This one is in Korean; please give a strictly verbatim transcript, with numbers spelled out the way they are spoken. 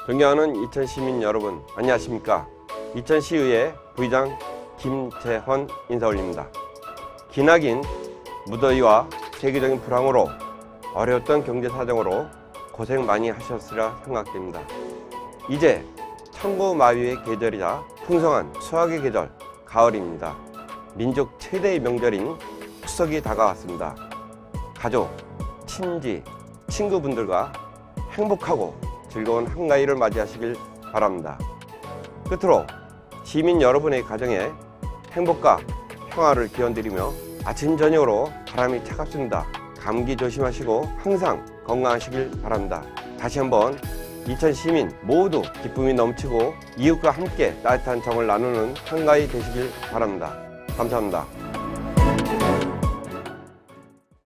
존경하는 이천 시민 여러분, 안녕하십니까? 이천시의회 부의장 김재헌 인사 올립니다. 기나긴 무더위와 세계적인 불황으로 어려웠던 경제 사정으로 고생 많이 하셨으리라 생각됩니다. 이제 천고마비의 계절이자 풍성한 수확의 계절, 가을입니다. 민족 최대의 명절인 추석이 다가왔습니다. 가족, 친지, 친구분들과 행복하고 즐거운 한가위를 맞이하시길 바랍니다. 끝으로 시민 여러분의 가정에 행복과 평화를 기원드리며 아침 저녁으로 바람이 차갑습니다. 감기 조심하시고 항상 건강하시길 바랍니다. 다시 한번 이천 시민 모두 기쁨이 넘치고 이웃과 함께 따뜻한 정을 나누는 한가위 되시길 바랍니다. 감사합니다.